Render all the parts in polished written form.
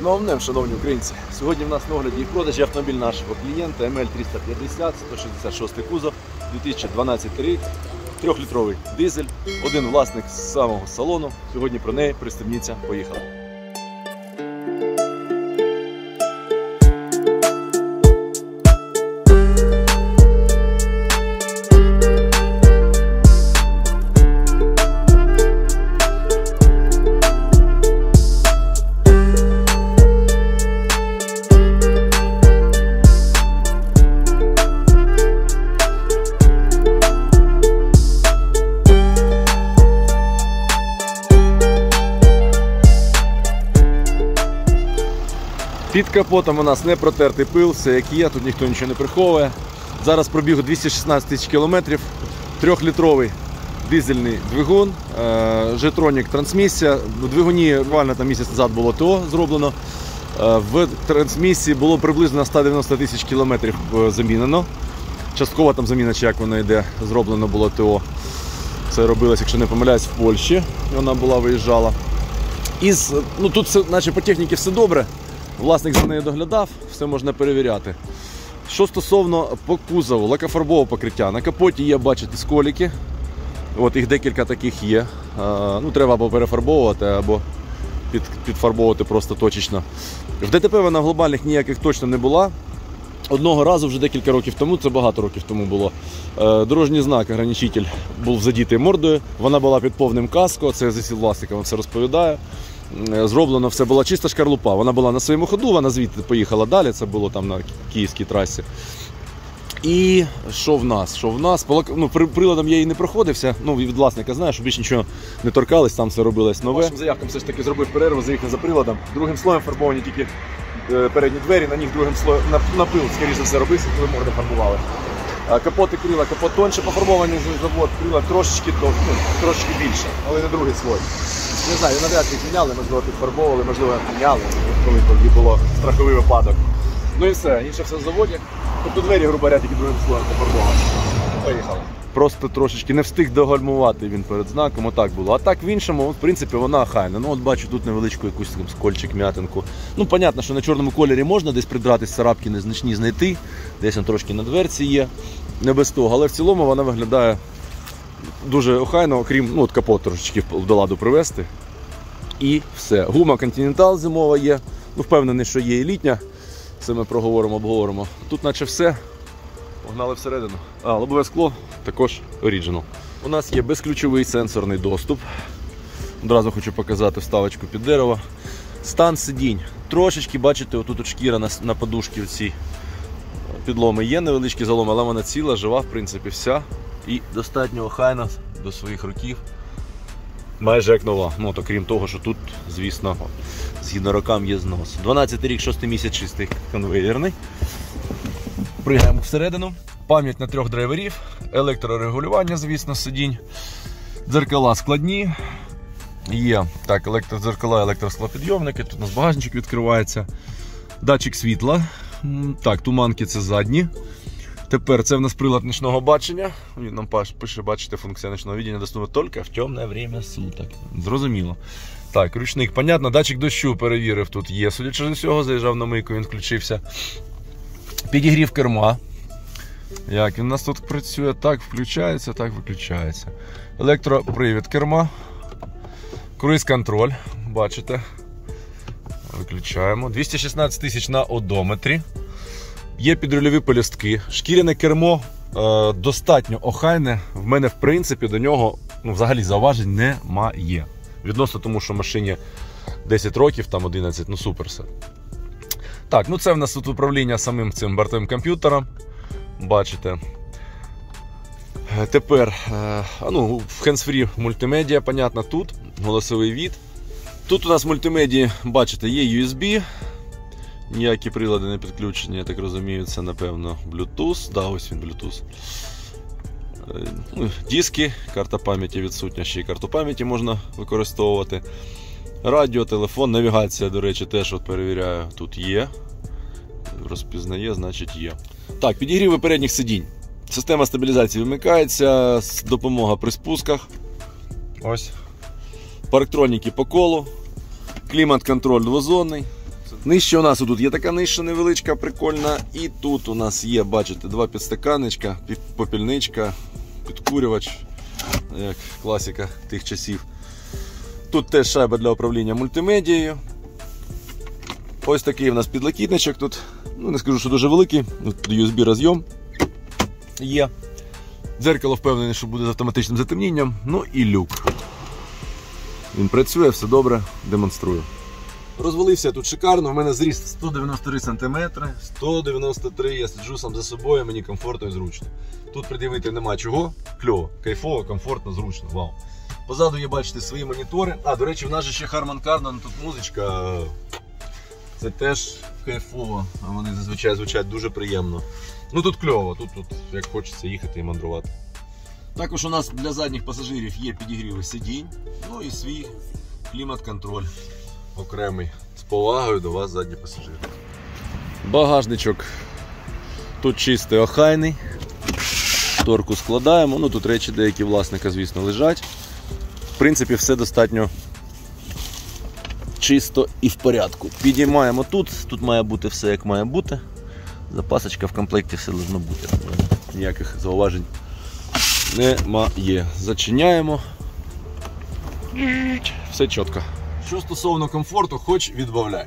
З новим днем, шановні українці! Сьогодні в нас на огляді і в продажі автомобіль нашого клієнта ML350, 166 кузов, 2012 рік, 3-літровий дизель, один власник з самого салону. Сьогодні про неї пристебніться, поїхали! Під капотом у нас не протертий пил, все як є, тут ніхто нічого не приховує. Зараз пробігу 216 тисяч кілометрів, 3-літровий дизельний двигун, G-Tronic трансмісія. У двигуні буквально там місяць назад було ТО зроблено. В трансмісії було приблизно 190 тисяч кілометрів замінено. Часткова там заміна, чи як воно йде, зроблено було ТО. Це робилось, якщо не помиляюсь, в Польщі. Вона була, виїжджала. Тут все, наче по техніці все добре. Власник за нею доглядав, все можна перевіряти. Що стосовно по кузову, лакофарбового покриття. На капоті є, бачите, сколіки. От їх декілька таких є. Треба або перефарбовувати, або підфарбовувати просто точечно. В ДТП вона глобальних ніяких точно не була. Одного разу вже декілька років тому, це багато років тому було, дорожній знак, ограничитель був задітий мордою. Вона була під повним каско, це засіб власника, він все розповідає. Зроблено все, була чиста шкарлупа. Вона була на своєму ходу, вона звідти поїхала далі, це було там на київській трасі. І що в нас? Приладом я її не проходився, від власника знаю, що більше нічого не торкалось, там все робилось нове. Вашим заявкам все ж таки зробив перерву, заїхав за приладом. Другим слоєм фарбовані тільки передні двері, на них другим слоєм на пил, скоріше за все, робився, коли морди фарбували. Капот і крила, капот тонше пофарбований завод, крила трошечки більше, але не другий слой. Не знаю, навряд чи міняли, можливо підфарбовували, можливо міняли, коли тоді було страховий випадок. Ну і все, інше все в заводі. Тобто двері, грубо говоря, тільки другим слоєм пофарбовані. Поїхали. Просто трошечки не встиг догальмувати він перед знаком, отак було. А так в іншому, в принципі, вона охайна. От бачу тут невеличку якусь скольчик, м'ятинку. Понятно, що на чорному кольорі можна десь придратись, царапки незначні знайти. Десь он трошки на дверці є, не без того. Але в цілому вона виглядає дуже охайно, окрім капот трошечки до ладу привести. І все. Гума Continental зимова є. Впевнений, що є і літня. Це ми обговоримо. Тут наче все. Погнали всередину. Лобове скло також Original. У нас є безключовий сенсорний доступ. Одразу хочу показати вставочку під дерево. Стан сидінь. Трошечки, бачите, отут шкіра на подушці оці підломи є, невеличкі заломи, але вона ціла, жива, в принципі, вся. І достатньо охайна до своїх років. Майже як нова. Окрім того, що тут, звісно, згідно рокам є знос. 12 рік, 6 місяць, чистий конвейерний. Пригаємо всередину. Пам'ять на 3 драйверів, електрорегулювання, звісно, сидінь. Дзеркала складні. Є електродзеркала, електросклопідйомники. Тут у нас багажничок відкривається. Датчик світла. Туманки це задні. Тепер це в нас прилад нічного бачення. Він нам пише, бачите, функція нічного видіння доступна тільки в темне время суток. Зрозуміло. Ручник, понятно, датчик дощу перевірив, тут є. Судячи з усього, заїжджав на мийку, він включився. Підігрів керма. Як він у нас тут працює? Так включається, так виключається. Електропривід керма. Круїз-контроль, бачите. Виключаємо. 216 тисяч на одометрі. Є підрульові полістки. Шкіряне кермо достатньо охайне. В мене, в принципі, до нього взагалі зауважень немає. Відносно тому, що машині 10 років, там 11, супер все. Це в нас тут управління самим цим бортовим комп'ютером. Бачите. Тепер в hands-free мультимедіа, понятно, тут голосовий від. Тут у нас в мультимедії, бачите, є USB. Ніякі прилади не підключені, я так розумію, це, напевно, Bluetooth. Ось він, Bluetooth. Диски, карта пам'яті відсутня, ще й карту пам'яті можна використовувати. Радіо, телефон, навігація, до речі, теж перевіряю, тут є. Розпізнає, значить є. Підігріви передніх сидінь. Система стабілізації вимикається, допомога при спусках. Ось. Парктроніки по колу. Клімат-контроль двозонний. Нижче у нас тут є така нижча невеличка, прикольна. І тут у нас є, бачите, два підстаканничка, попільничка, підкурювач, як класика тих часів. Тут теж шайба для управління мультимедією. Ось такий у нас підлокітничок тут. Ну, не скажу, що дуже великий. Тут USB розйом є. Дзеркало впевнений, що буде з автоматичним затемнінням. Ну і люк. Він працює, все добре, демонструю. Розвалився тут шикарно, у мене зріст 193 см, 193, я сиджу сам за собою, мені комфортно і зручно. Тут пред'явити нема чого, кльово, кайфово, комфортно, зручно, вау. Позаду є, бачите, свої монітори. А, до речі, в нас же ще Harman Kardon, тут музичка, це теж кайфово, а вони зазвичай звучать дуже приємно. Ну тут кльово, тут як хочеться їхати і мандрувати. Також у нас для задніх пасажирів є підігріви сидінь, ну і свій клімат-контроль окремий. З повагою до вас, задні пасажири. Багажничок тут чистий, охайний. Шторку складаємо, ну тут речі деякі власника, звісно, лежать. В принципі, все достатньо чисто і в порядку. Підіймаємо тут має бути все як має бути. Запасочка в комплекті, все должно бути. Ніяких зауважень немає. Зачиняємо. Все чітко. Що стосовно комфорту, хоч відбавляй.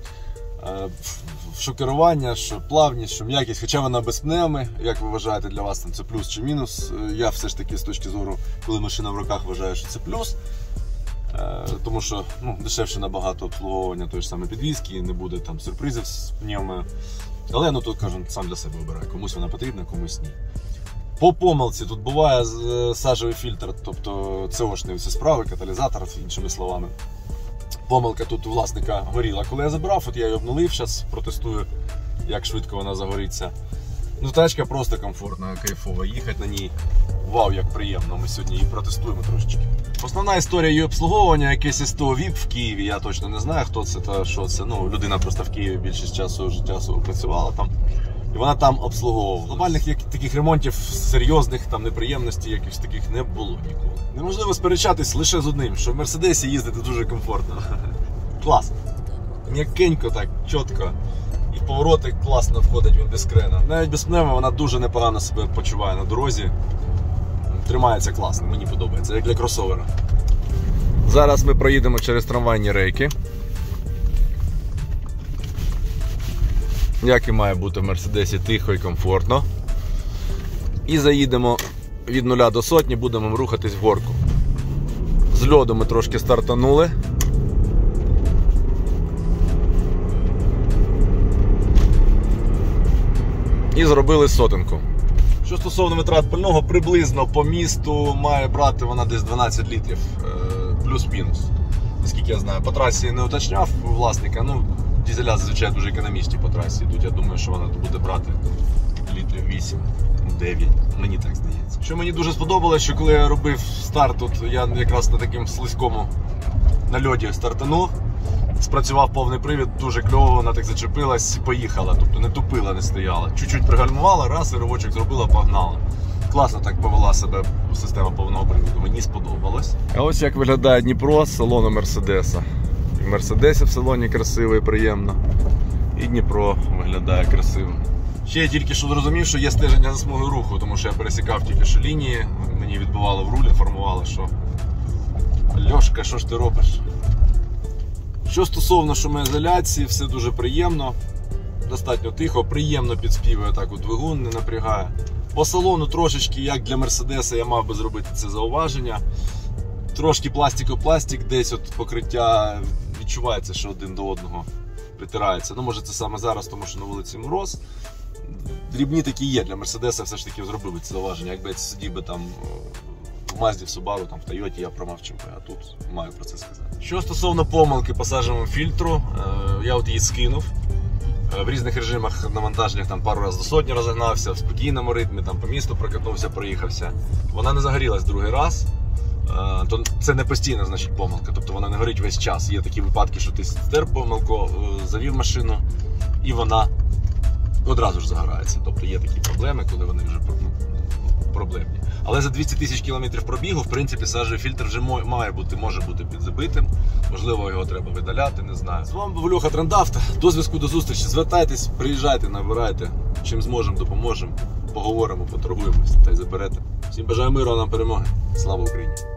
Що керування, що плавність, що м'якість, хоча вона без пневми, як ви вважаєте, для вас там це плюс чи мінус. Я все ж таки з точки зору, коли машина в руках, вважаю, що це плюс. Тому що дешевше набагато обслуговування тої ж саме підвізки, не буде там сюрпризів з пневмою. Але ну тут, кажу, сам для себе вибираю. Комусь вона потрібна, комусь ні. По помилці тут буває сажевий фільтр, тобто ЦОшні всі справи, каталізатор, іншими словами. Помилка тут у власника горіла. Коли я забрав, от я її обнулив, зараз протестую, як швидко вона загориться. Ну, тачка просто комфортна, кайфова, їхати на ній, вау, як приємно, ми сьогодні її протестуємо трошечки. Основна історія її обслуговування, якесь СТО VIP в Києві, я точно не знаю, хто це та що це. Ну, людина просто в Києві більшість часу життя свого працювала там. І вона там обслуговувала. Глобальних таких ремонтів, серйозних там неприємностей, якихось таких не було ніколи. Неможливо сперечатись лише з одним, що в Мерседесі їздити дуже комфортно. Клас. М'якенько так, чітко. І в повороти класно входить він без крена. Навіть без пневми вона дуже непогано себе почуває на дорозі. Тримається класно, мені подобається, як для кросовера. Зараз ми проїдемо через трамвайні рейки. Як і має бути в Мерседесі, тихо і комфортно. І заїдемо від 0 до 100, будемо рухатись в горку. З льоду ми трошки стартанули. І зробили сотенку. Що стосовно витрат пального, приблизно по місту має брати вона десь 12 літрів, плюс-мінус. Наскільки я знаю, по трасі не уточняв власника, ну, дизеля зазвичай дуже економічні по трасі йдуть. Я думаю, що вона буде брати літрів 8-9, мені так здається. Що мені дуже сподобалось, що коли я робив старт, тут я якраз на такому слизькому на льоді стартанув, спрацював повний привід, дуже кльово, вона так зачепилась і поїхала, тобто не тупила, не стояла. Чуть-чуть пригальмувала, раз, і ривочок зробила, погнала. Класно так повела себе система повного приводу, мені сподобалось. А ось як виглядає Дніпро з салону Мерседеса. І в Мерседесі в салоні красиво і приємно, і Дніпро виглядає красивим. Ще я тільки що зрозумів, що є стеження за смугою руху, тому що я пересікав тільки що лінії, мені відбивало в руль, інформувало, що Льошка, що ж ти робиш? Що стосовно шумоізоляції, все дуже приємно, достатньо тихо, приємно підспівує так у двигун, не напрягає. По салону трошечки, як для Мерседеса, я мав би зробити це зауваження. Трошки пластик-пластик, десь от покриття відчувається, що один до одного притирається. Ну, може це саме зараз, тому що на вулиці мороз. Дрібні такі є, для Мерседеса все ж таки зробив це зауваження. Якби я сидів би там в Мазді, в Subaru, там в Тойоті, я промовчив би, а тут маю про це сказати. Що стосовно помилки по сажевому фільтру, я от її скинув. В різних режимах навантаженнях там пару разів до сотні розігнався, в спокійному ритмі, там по місту прокатнувся, проїхався. Вона не загорілась другий раз. То це не постійна, значить, помилка, тобто вона не горить весь час. Є такі випадки, що ти стер помилку, завів машину і вона одразу ж загорається. Тобто є такі проблеми, коли вони вже проблемні. Але за 200 тисяч кілометрів пробігу, в принципі, сажевий фільтр вже може бути підзабитим. Можливо, його треба видаляти, не знаю. З вами був Льоха Трендавто. До зв'язку, до зустрічі. Звертайтесь, приїжджайте, набирайте. Чим зможемо, допоможемо. Поговоримо, поторгуємось та й заберете. Всім бажаю миру, а нам перемоги. Слава Україні!